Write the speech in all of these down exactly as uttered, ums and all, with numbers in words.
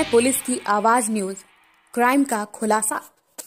Police की आवाज news, crime का खुलासा।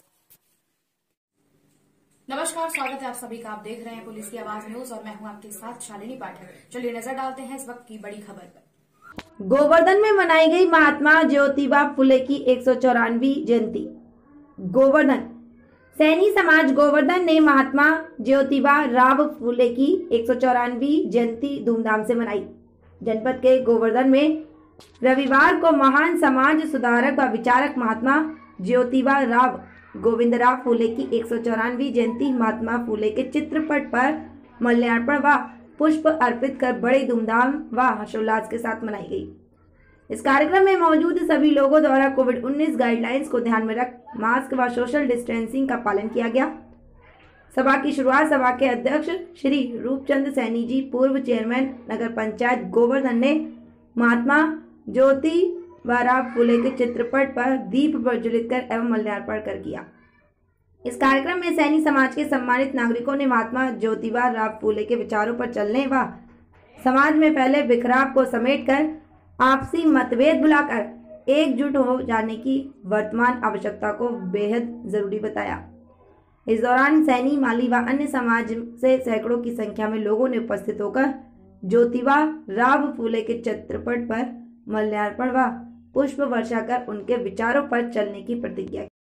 नमस्कार, स्वागत है आप सभी का। आप देख रहे हैं पुलिस की आवाज न्यूज और मैं हूं आपके साथ शालिनी पाठक। चलिए नजर डालते हैं इस वक्त की बड़ी खबर पर। गोवर्धन में मनाई गई महात्मा ज्योतिबा फुले की एक सौ चौरानवी जयंती। गोवर्धन सैनी समाज गोवर्धन ने महात्मा ज्योतिबा राव फुले की एक सौ चौरानवी जयंती धूमधाम से मनाई। जनपद के गोवर्धन में रविवार को महान समाज सुधारक व विचारक महात्मा ज्योतिबा राव गोविंदराव फुले की एक सौ चौरानवी जयंती महात्मा फुले के चित्रपट पर माल्यार्पण व पुष्प अर्पित कर बड़े धूमधाम व हर्षोल्लास के साथ मनाई गई। इस कार्यक्रम में मौजूद सभी लोगों द्वारा कोविड उन्नीस गाइडलाइंस को ध्यान में रख मास्क व सोशल डिस्टेंसिंग का पालन किया गया। सभा की शुरुआत सभा के अध्यक्ष श्री रूपचंद सैनी जी, पूर्व चेयरमैन नगर पंचायत गोवर्धन ने महात्मा ज्योतिबा राव फुले के चित्रपट पर दीप प्रज्वलित कर एवं माल्यार्पण कर किया। इस कार्यक्रम में सैनी समाज के सम्मानित नागरिकों ने महात्मा ज्योतिबा राव फुले के विचारों पर चलने व समाज में फैले बिखराव को समेटकर आपसी मतभेद भुलाकर एकजुट हो जाने की वर्तमान आवश्यकता को बेहद जरूरी बताया। इस दौरान सैनी, माली व अन्य समाज से सैकड़ों की संख्या में लोगों ने उपस्थित होकर ज्योतिबा राव फुले के चित्रपट पर माल्यार्पण व पुष्प वर्षा कर उनके विचारों पर चलने की प्रतिज्ञा की।